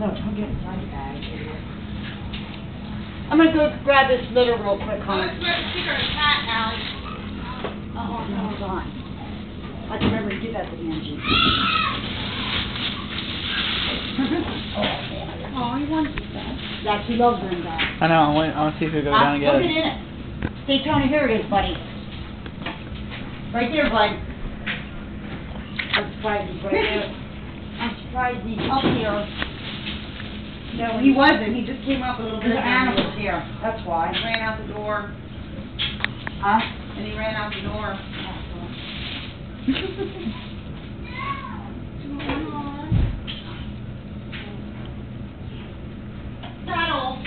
I'll get my bag. I'm gonna go grab this litter real quick, hon. Let's stick her a cat, Allie. Oh, no, hold on. I can remember to give that to Angie. Oh, he wants that. Yeah, she loves her in that. I know. I want to see if we go down and get Put it it. in it. Daytona, here it is, buddy. Right there, bud. I'm surprised he's right there. I'm surprised he's up here. No, he wasn't. He just came up a little bit. There's animals here. That's why. He ran out the door. Huh? And he ran out the door. Rattle.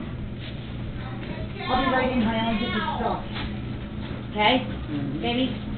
I'll be right in, honey. I'll get this stuff. Okay? Baby?